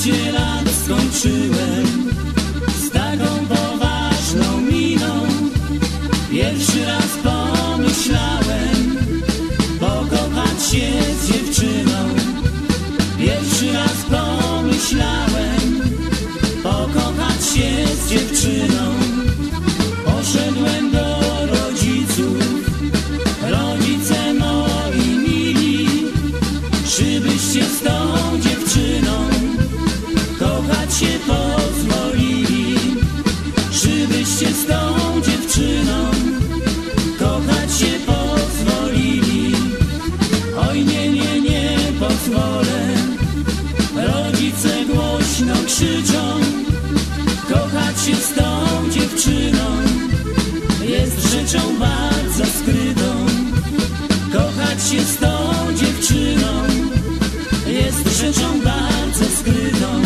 15 lat skończyłem z taką poważną miną. Pierwszy raz pomyślałem pokochać się z dziewczyną. Pierwszy raz pomyślałem pokochać się z dziewczyną. Poszedłem do rodziców, rodzice moi mili, czy byście z tą dziewczyną kochać się pozwolili? Czy byście z tą dziewczyną kochać się pozwolili? Oj nie, nie, nie pozwolę. Rodzice głośno krzyczą, kochać się z tą dziewczyną jest rzeczą bardzo skrytą. Kochać się z tą dziewczyną jest rzeczą bardzo skrytą.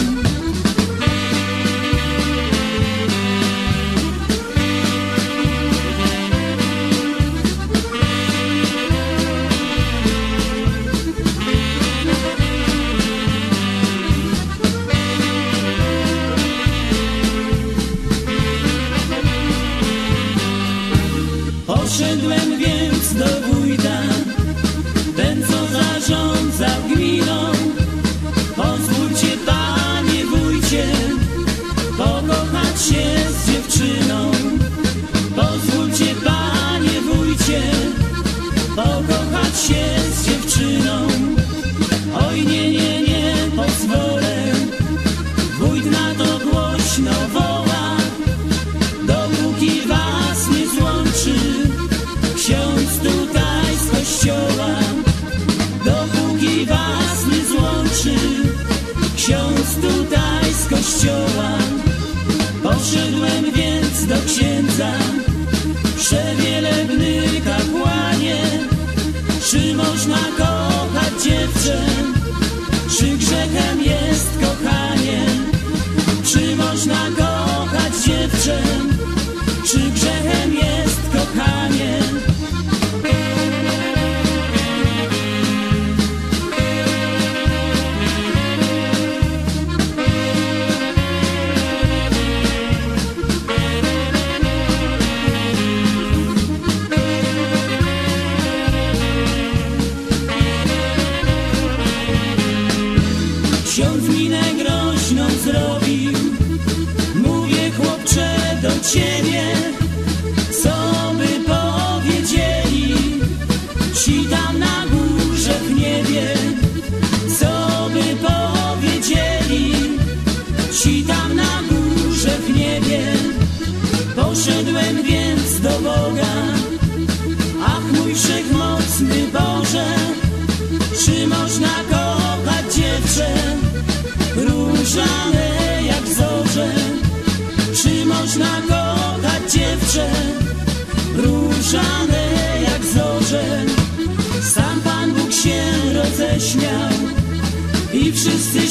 Poszedłem więc do wójta, ten co zarządzał gminą. Pozwólcie panie wójcie pokochać się z dziewczyną. Pozwólcie panie wójcie pokochać się z dziewczyną. Oj nie, nie, nie pozwolę. Wójt na to głośno woła, dopóki was nie złączy ksiądz tutaj z kościoła. Dopóki was nie złączy ksiądz tutaj z kościoła. Poszedłem więc do księdza, przewielebny kapłanie, czy można kochać dziewczę? Czy grzechem jest kochanie? Czy można kochać dziewczę? Czy grzechem jest kochanie? Ksiądz minę groźną zrobił, mówię chłopcze do ciebie, co by powiedzieli ci tam na górze w niebie? Co by powiedzieli ci tam na górze w niebie? Poszedłem więc do Boga, ach mój wszechmocny Boże, czy można kochać dziewczę różane jak zorze? Czy można kochać dziewczę różane jak zorze? Sam Pan Bóg się roześmiał i wszyscy